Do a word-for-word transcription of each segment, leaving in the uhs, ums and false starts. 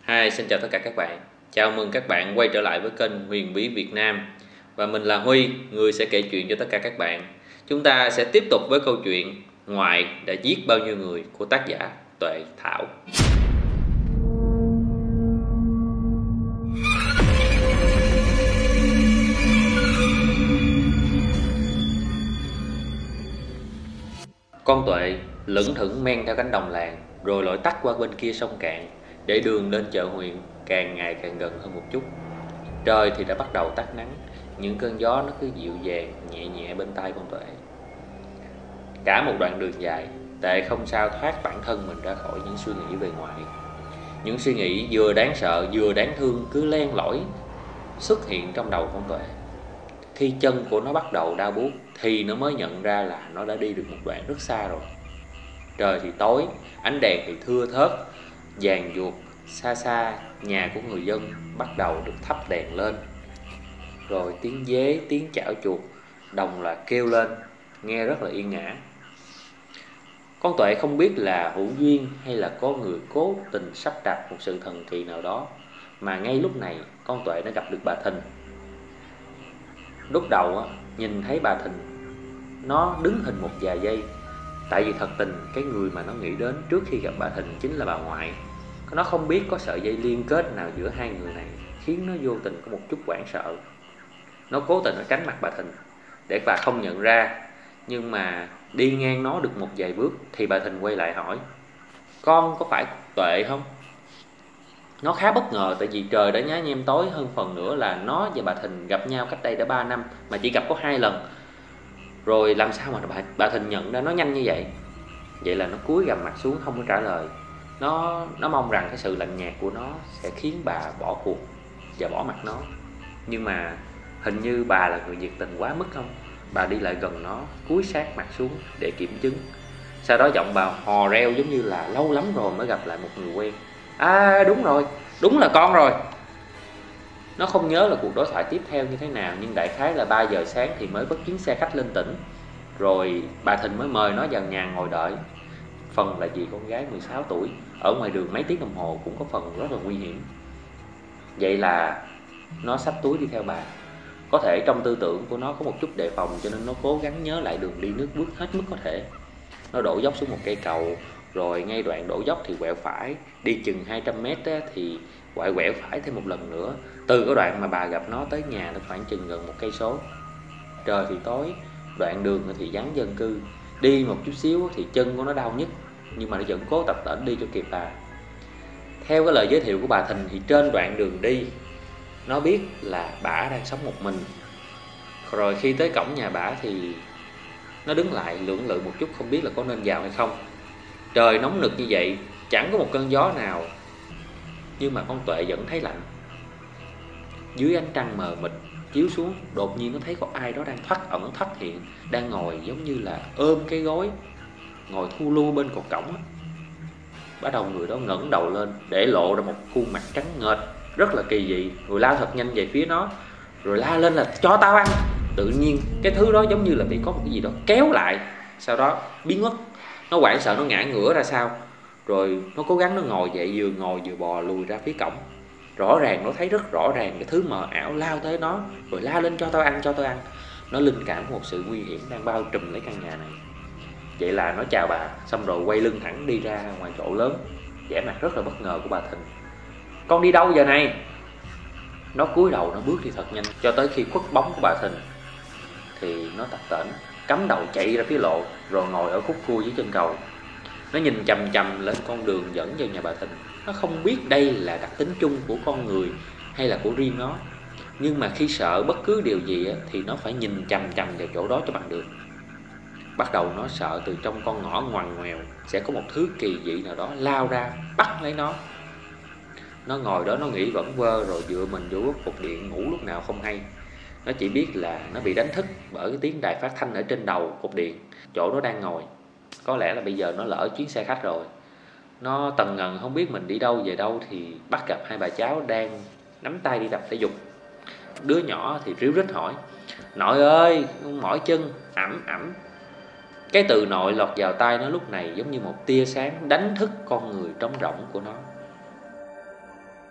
Hi, xin chào tất cả các bạn. Chào mừng các bạn quay trở lại với kênh Huyền Bí Việt Nam. Và mình là Huy, người sẽ kể chuyện cho tất cả các bạn. Chúng ta sẽ tiếp tục với câu chuyện Ngoại đã giết bao nhiêu người của tác giả Tuệ Thảo. Con Tuệ lững thững men theo cánh đồng làng, rồi lội tắt qua bên kia sông Cạn, để đường lên chợ huyện càng ngày càng gần hơn một chút. Trời thì đã bắt đầu tắt nắng, những cơn gió nó cứ dịu dàng nhẹ nhẹ bên tai con Tuệ. Cả một đoạn đường dài, Tuệ không sao thoát bản thân mình ra khỏi những suy nghĩ về ngoại. Những suy nghĩ vừa đáng sợ vừa đáng thương cứ len lỏi xuất hiện trong đầu con Tuệ. Khi chân của nó bắt đầu đau buốt thì nó mới nhận ra là nó đã đi được một đoạn rất xa rồi. Trời thì tối, ánh đèn thì thưa thớt, vàng vuột. Xa xa, nhà của người dân bắt đầu được thắp đèn lên. Rồi tiếng dế, tiếng chảo chuột đồng loạt kêu lên, nghe rất là yên ả. Con Tuệ không biết là hữu duyên hay là có người cố tình sắp đặt một sự thần kỳ nào đó, mà ngay lúc này con Tuệ đã gặp được bà Thìn. Lúc đầu á, nhìn thấy bà Thìn, nó đứng hình một vài giây. Tại vì thật tình cái người mà nó nghĩ đến trước khi gặp bà Thìn chính là bà ngoại. Nó không biết có sợi dây liên kết nào giữa hai người này, khiến nó vô tình có một chút hoảng sợ. Nó cố tình nó tránh mặt bà Thìn để bà không nhận ra. Nhưng mà đi ngang nó được một vài bước thì bà Thìn quay lại hỏi: "Con có phải Tuệ không?" Nó khá bất ngờ, tại vì trời đã nhá nhem tối, hơn phần nữa là nó và bà Thìn gặp nhau cách đây đã ba năm mà chỉ gặp có hai lần. Rồi làm sao mà bà, bà Thìn nhận ra nó nhanh như vậy? Vậy là nó cúi gằm mặt xuống không có trả lời. Nó nó mong rằng cái sự lạnh nhạt của nó sẽ khiến bà bỏ cuộc và bỏ mặt nó. Nhưng mà hình như bà là người nhiệt tình quá mức không? Bà đi lại gần nó, cúi sát mặt xuống để kiểm chứng. Sau đó giọng bà hò reo giống như là lâu lắm rồi mới gặp lại một người quen. "À đúng rồi, đúng là con rồi." Nó không nhớ là cuộc đối thoại tiếp theo như thế nào, nhưng đại khái là ba giờ sáng thì mới bắt chuyến xe khách lên tỉnh. Rồi bà Thìn mới mời nó vào nhà ngồi đợi. Phần là vì con gái mười sáu tuổi ở ngoài đường mấy tiếng đồng hồ cũng có phần rất là nguy hiểm. Vậy là nó xách túi đi theo bà. Có thể trong tư tưởng của nó có một chút đề phòng, cho nên nó cố gắng nhớ lại đường đi nước bước hết mức có thể. Nó đổ dốc xuống một cây cầu, rồi ngay đoạn đổ dốc thì quẹo phải. Đi chừng hai trăm mét thì quẹo quẹo phải thêm một lần nữa. Từ cái đoạn mà bà gặp nó tới nhà nó khoảng chừng gần một cây số. Trời thì tối, đoạn đường thì vắng dân cư. Đi một chút xíu thì chân của nó đau nhức, nhưng mà nó vẫn cố tập tễnh đi cho kịp bà. Theo cái lời giới thiệu của bà Thìn thì trên đoạn đường đi, nó biết là bả đang sống một mình. Rồi khi tới cổng nhà bả thì nó đứng lại lưỡng lự một chút, không biết là có nên vào hay không. Trời nóng nực như vậy, chẳng có một cơn gió nào, nhưng mà con Tuệ vẫn thấy lạnh. Dưới ánh trăng mờ mịt chiếu xuống, đột nhiên nó thấy có ai đó đang thoắt ẩn thoắt hiện, đang ngồi giống như là ôm cái gối, ngồi thu lu bên cột cổng. Bắt đầu người đó ngẩng đầu lên để lộ ra một khuôn mặt trắng nghệch rất là kỳ dị, rồi lao thật nhanh về phía nó, rồi la lên là "Cho tao ăn!" Tự nhiên cái thứ đó giống như là bị có một cái gì đó kéo lại, sau đó biến mất. Nó hoảng sợ, nó ngã ngửa ra sau, rồi nó cố gắng nó ngồi dậy, vừa ngồi vừa bò lùi ra phía cổng. Rõ ràng nó thấy rất rõ ràng cái thứ mờ ảo lao tới nó, rồi la lên "Cho tao ăn, cho tao ăn!" Nó linh cảm một sự nguy hiểm đang bao trùm lấy căn nhà này. Vậy là nó chào bà, xong rồi quay lưng thẳng đi ra ngoài chỗ lớn, vẻ mặt rất là bất ngờ của bà Thìn. "Con đi đâu giờ này?" Nó cúi đầu nó bước đi thật nhanh, cho tới khi khuất bóng của bà Thìn thì nó tập tễnh cắm đầu chạy ra phía lộ, rồi ngồi ở khúc cua dưới chân cầu. Nó nhìn chằm chằm lên con đường dẫn vào nhà bà Thìn. Nó không biết đây là đặc tính chung của con người hay là của riêng nó, nhưng mà khi sợ bất cứ điều gì thì nó phải nhìn chằm chằm vào chỗ đó cho bằng được. Bắt đầu nó sợ từ trong con ngõ ngoằn ngoèo sẽ có một thứ kỳ dị nào đó lao ra bắt lấy nó. Nó ngồi đó nó nghĩ vẩn vơ, rồi dựa mình vô cột điện ngủ lúc nào không hay. Nó chỉ biết là nó bị đánh thức bởi cái tiếng đài phát thanh ở trên đầu cột điện, chỗ nó đang ngồi. Có lẽ là bây giờ nó lỡ chuyến xe khách rồi. Nó tần ngần không biết mình đi đâu về đâu thì bắt gặp hai bà cháu đang nắm tay đi tập thể dục. Đứa nhỏ thì ríu rít hỏi: "Nội ơi, mỏi chân, ẩm ẩm." Cái từ nội lọt vào tai nó lúc này giống như một tia sáng đánh thức con người trống rỗng của nó.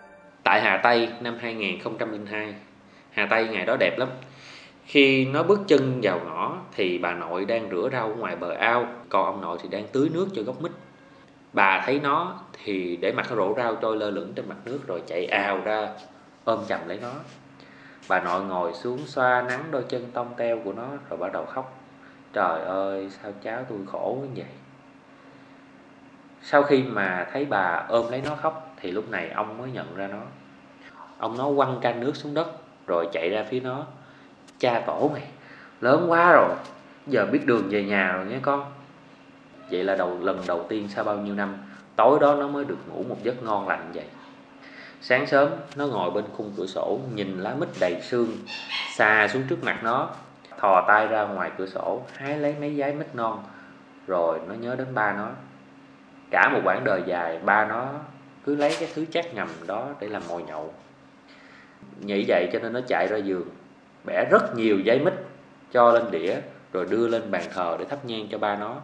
Tại Hà Tây năm hai nghìn không trăm lẻ hai, Hà Tây ngày đó đẹp lắm. Khi nó bước chân vào ngõ thì bà nội đang rửa rau ở ngoài bờ ao, còn ông nội thì đang tưới nước cho gốc mít. Bà thấy nó thì để mặc cái rổ rau trôi lơ lửng trên mặt nước rồi chạy ào ra ôm chầm lấy nó. Bà nội ngồi xuống xoa nắng đôi chân tông teo của nó rồi bắt đầu khóc. Trời ơi, sao cháu tôi khổ như vậy. Sau khi mà thấy bà ôm lấy nó khóc thì lúc này ông mới nhận ra nó. Ông nó quăng can nước xuống đất rồi chạy ra phía nó. Cha tổ mày, lớn quá rồi, giờ biết đường về nhà rồi nhé con. Vậy là đầu lần đầu tiên sau bao nhiêu năm, tối đó nó mới được ngủ một giấc ngon lành vậy. Sáng sớm nó ngồi bên khung cửa sổ nhìn lá mít đầy sương xà xuống trước mặt nó, thò tay ra ngoài cửa sổ hái lấy mấy trái mít non. Rồi nó nhớ đến ba nó. Cả một quãng đời dài ba nó cứ lấy cái thứ chát ngầm đó để làm mồi nhậu. Nghĩ vậy cho nên nó chạy ra giường, bẻ rất nhiều giấy mít cho lên đĩa rồi đưa lên bàn thờ để thắp nhang cho ba nó.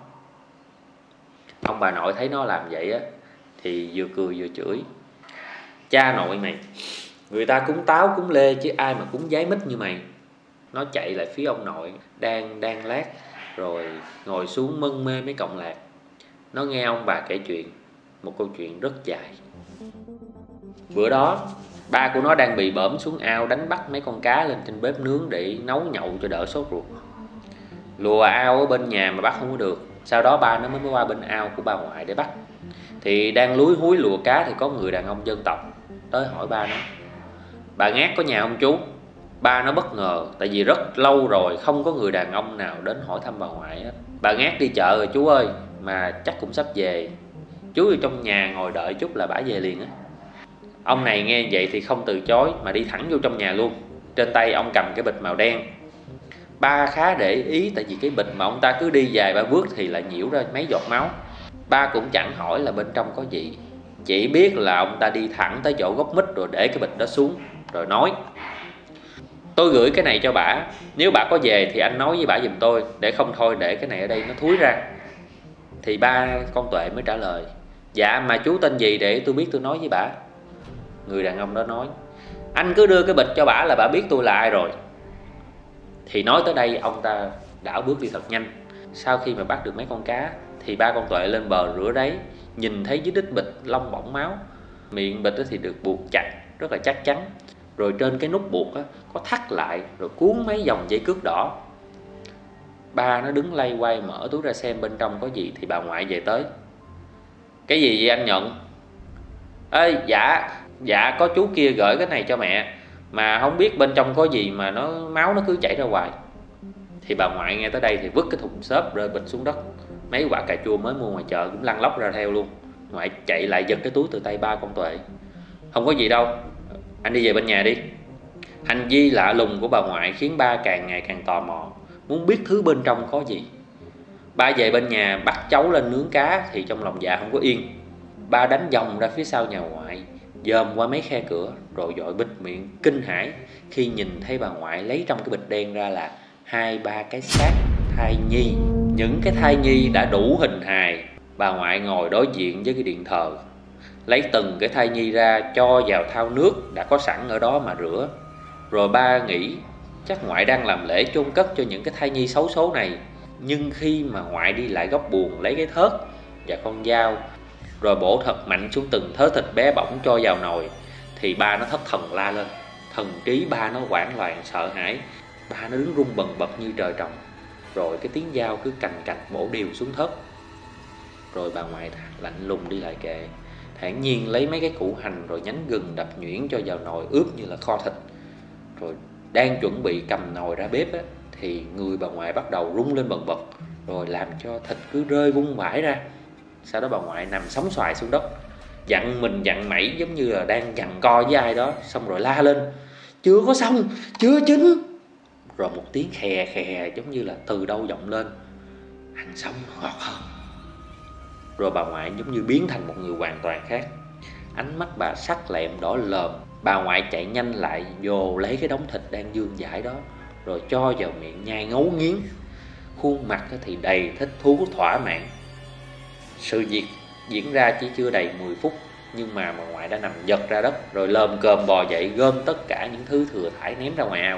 Ông bà nội thấy nó làm vậy á thì vừa cười vừa chửi. Cha nội mày, người ta cúng táo cúng lê chứ ai mà cúng giấy mít như mày. Nó chạy lại phía ông nội đang đang lát rồi ngồi xuống mân mê mấy cọng lạc. Nó nghe ông bà kể chuyện, một câu chuyện rất dài. Bữa đó ba của nó đang bị bỡm xuống ao đánh bắt mấy con cá lên trên bếp nướng để nấu nhậu cho đỡ sốt ruột. Lùa ao ở bên nhà mà bắt không có được. Sau đó ba nó mới qua bên ao của bà ngoại để bắt. Thì đang lúi húi lùa cá thì có người đàn ông dân tộc tới hỏi ba nó: bà Ngát có nhà không chú? Ba nó bất ngờ, tại vì rất lâu rồi không có người đàn ông nào đến hỏi thăm bà ngoại hết. Bà Ngát đi chợ rồi chú ơi, mà chắc cũng sắp về. Chú ở trong nhà ngồi đợi chút là bả về liền á. Ông này nghe vậy thì không từ chối mà đi thẳng vô trong nhà luôn. Trên tay ông cầm cái bịch màu đen. Ba khá để ý tại vì cái bịch mà ông ta cứ đi vài ba bước thì lại nhiễu ra mấy giọt máu. Ba cũng chẳng hỏi là bên trong có gì, chỉ biết là ông ta đi thẳng tới chỗ gốc mít rồi để cái bịch đó xuống rồi nói: tôi gửi cái này cho bả, nếu bả có về thì anh nói với bả giùm tôi, để không thôi để cái này ở đây nó thúi ra. Thì ba con Tuệ mới trả lời: dạ mà chú tên gì để tôi biết tôi nói với bả. Người đàn ông đó nói: anh cứ đưa cái bịch cho bả là bả biết tôi là ai rồi. Thì nói tới đây ông ta đảo bước đi thật nhanh. Sau khi mà bắt được mấy con cá thì ba con Tuệ lên bờ rửa ráy, nhìn thấy dưới đít bịch lông bọng máu. Miệng bịch thì được buộc chặt rất là chắc chắn, rồi trên cái nút buộc có thắt lại rồi cuốn mấy dòng dây cước đỏ. Ba nó đứng lay quay mở túi ra xem bên trong có gì thì bà ngoại về tới. Cái gì vậy anh Nhận? Ê dạ, dạ có chú kia gửi cái này cho mẹ, mà không biết bên trong có gì mà nó máu nó cứ chảy ra hoài. Thì bà ngoại nghe tới đây thì vứt cái thùng xốp rơi bịch xuống đất. Mấy quả cà chua mới mua ngoài chợ cũng lăn lóc ra theo luôn. Ngoại chạy lại giật cái túi từ tay ba con Tuệ. Không có gì đâu, anh đi về bên nhà đi. Hành vi lạ lùng của bà ngoại khiến ba càng ngày càng tò mò, muốn biết thứ bên trong có gì. Ba về bên nhà bắt cháu lên nướng cá thì trong lòng dạ không có yên. Ba đánh vòng ra phía sau nhà ngoại, dòm qua mấy khe cửa rồi dội bịt miệng kinh hãi khi nhìn thấy bà ngoại lấy trong cái bịch đen ra là hai ba cái xác thai nhi. Những cái thai nhi đã đủ hình hài. Bà ngoại ngồi đối diện với cái điện thờ, lấy từng cái thai nhi ra cho vào thau nước đã có sẵn ở đó mà rửa. Rồi ba nghĩ chắc ngoại đang làm lễ chôn cất cho những cái thai nhi xấu số này. Nhưng khi mà ngoại đi lại góc buồng lấy cái thớt và con dao rồi bổ thật mạnh xuống từng thớ thịt bé bỏng cho vào nồi thì ba nó thất thần la lên. Thần trí ba nó hoảng loạn sợ hãi. Ba nó đứng run bần bật như trời trồng. Rồi cái tiếng dao cứ cành cạch bổ đều xuống thớt. Rồi bà ngoại lạnh lùng đi lại kệ, thản nhiên lấy mấy cái củ hành rồi nhánh gừng đập nhuyễn cho vào nồi ướp như là kho thịt. Rồi đang chuẩn bị cầm nồi ra bếp á, thì người bà ngoại bắt đầu rung lên bần bật, rồi làm cho thịt cứ rơi vung vãi ra. Sau đó bà ngoại nằm sóng xoài xuống đất, dặn mình dặn mẩy giống như là đang giằng co với ai đó. Xong rồi la lên: chưa có xong, chưa chín. Rồi một tiếng khè khè giống như là từ đâu vọng lên: ăn xong ngọt hơn. Rồi bà ngoại giống như biến thành một người hoàn toàn khác. Ánh mắt bà sắc lẹm đỏ lờm. Bà ngoại chạy nhanh lại vồ lấy cái đống thịt đang vương vãi đó, rồi cho vào miệng nhai ngấu nghiến. Khuôn mặt thì đầy thích thú thỏa mãn. Sự việc diễn ra chỉ chưa đầy mười phút Nhưng mà bà ngoại đã nằm giật ra đất, rồi lồm cồm bò dậy gom tất cả những thứ thừa thải ném ra ngoài ao.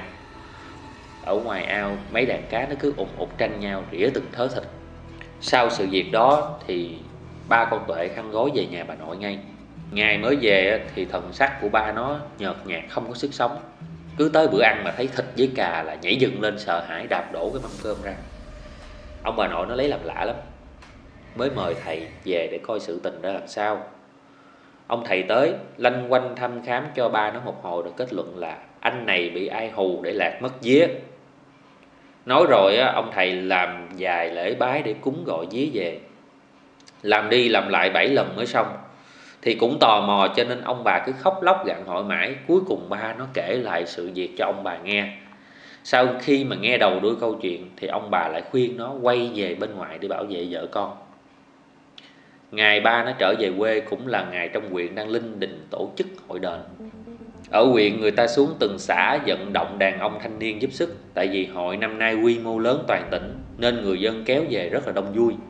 Ở ngoài ao, mấy đàn cá nó cứ ùn ụt tranh nhau rỉa từng thớ thịt. Sau sự việc đó thì ba con Tuệ khăn gối về nhà bà nội ngay. Ngày mới về thì thần sắc của ba nó nhợt nhạt, không có sức sống. Cứ tới bữa ăn mà thấy thịt với cà là nhảy dựng lên sợ hãi, đạp đổ cái mâm cơm ra. Ông bà nội nó lấy làm lạ lắm, mới mời thầy về để coi sự tình ra làm sao. Ông thầy tới lanh quanh thăm khám cho ba nó một hồi, rồi kết luận là anh này bị ai hù để lạc mất vía. Nói rồi ông thầy làm vài lễ bái để cúng gọi vía về, làm đi làm lại bảy lần mới xong. Thì cũng tò mò cho nên ông bà cứ khóc lóc gặng hỏi mãi. Cuối cùng ba nó kể lại sự việc cho ông bà nghe. Sau khi mà nghe đầu đuôi câu chuyện thì ông bà lại khuyên nó quay về bên ngoài để bảo vệ vợ con. Ngày ba nó trở về quê cũng là ngày trong huyện đang linh đình tổ chức hội đền. Ở huyện người ta xuống từng xã vận động đàn ông thanh niên giúp sức. Tại vì hội năm nay quy mô lớn toàn tỉnh nên người dân kéo về rất là đông vui.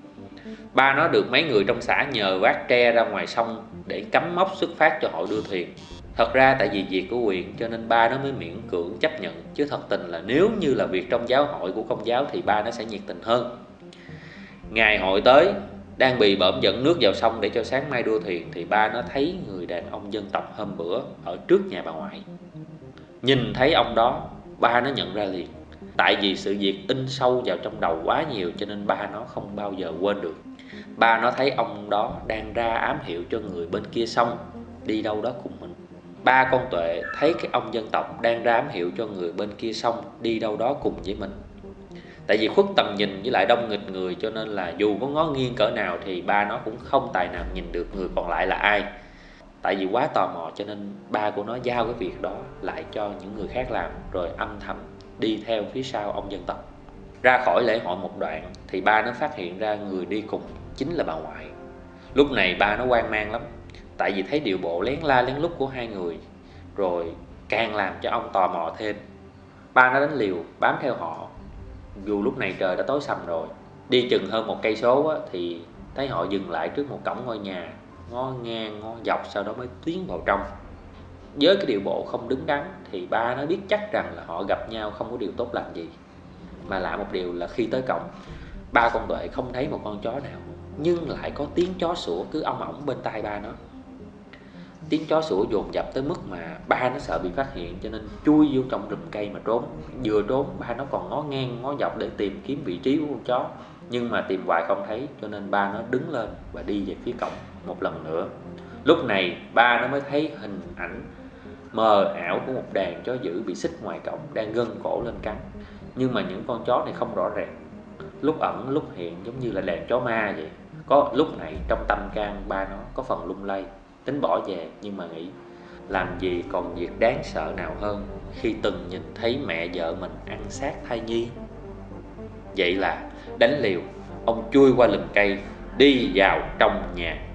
Ba nó được mấy người trong xã nhờ vác tre ra ngoài sông để cắm mốc xuất phát cho hội đưa thuyền. Thật ra tại vì việc của huyện cho nên ba nó mới miễn cưỡng chấp nhận, chứ thật tình là nếu như là việc trong giáo hội của Công giáo thì ba nó sẽ nhiệt tình hơn. Ngày hội tới, đang bị bợm dẫn nước vào sông để cho sáng mai đua thuyền thì ba nó thấy người đàn ông dân tộc hôm bữa ở trước nhà bà ngoại. Nhìn thấy ông đó, ba nó nhận ra liền. Tại vì sự việc in sâu vào trong đầu quá nhiều cho nên ba nó không bao giờ quên được. Ba nó thấy ông đó đang ra ám hiệu cho người bên kia sông đi đâu đó cùng mình. Ba con Tuệ thấy cái ông dân tộc đang ra ám hiệu cho người bên kia sông đi đâu đó cùng với mình. Tại vì khuất tầm nhìn với lại đông nghịch người cho nên là dù có ngó nghiêng cỡ nào thì ba nó cũng không tài nào nhìn được người còn lại là ai. Tại vì quá tò mò cho nên ba của nó giao cái việc đó lại cho những người khác làm, rồi âm thầm đi theo phía sau ông dân tộc. Ra khỏi lễ hội một đoạn thì ba nó phát hiện ra người đi cùng chính là bà ngoại. Lúc này ba nó hoang mang lắm, tại vì thấy điệu bộ lén la lén lút của hai người, rồi càng làm cho ông tò mò thêm. Ba nó đánh liều bám theo họ, dù lúc này trời đã tối sầm rồi. Đi chừng hơn một cây số thì thấy họ dừng lại trước một cổng ngôi nhà, ngó ngang ngó dọc sau đó mới tiến vào trong. Với cái điệu bộ không đứng đắn thì ba nó biết chắc rằng là họ gặp nhau không có điều tốt lành gì. Mà lạ một điều là khi tới cổng, ba con Tuệ không thấy một con chó nào, nhưng lại có tiếng chó sủa cứ ong ỏng bên tai ba nó. Tiếng chó sủa dồn dập tới mức mà ba nó sợ bị phát hiện cho nên chui vô trong rùm cây mà trốn. Vừa trốn ba nó còn ngó ngang ngó dọc để tìm kiếm vị trí của con chó, nhưng mà tìm hoài không thấy cho nên ba nó đứng lên và đi về phía cổng một lần nữa. Lúc này ba nó mới thấy hình ảnh mờ ảo của một đàn chó dữ bị xích ngoài cổng đang gân cổ lên cắn. Nhưng mà những con chó này không rõ ràng, lúc ẩn lúc hiện giống như là đàn chó ma vậy. Có lúc này trong tâm can ba nó có phần lung lay, tính bỏ về nhưng mà nghĩ làm gì còn việc đáng sợ nào hơn khi từng nhìn thấy mẹ vợ mình ăn xác thai nhi. Vậy là đánh liều, ông chui qua lùm cây đi vào trong nhà.